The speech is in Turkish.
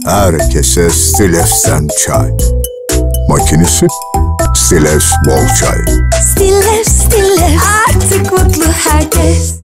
herkese Stilevs'ten çay. Makinesi Stilevs bol çay. Stilevs, Stilevs, artık mutlu herkes.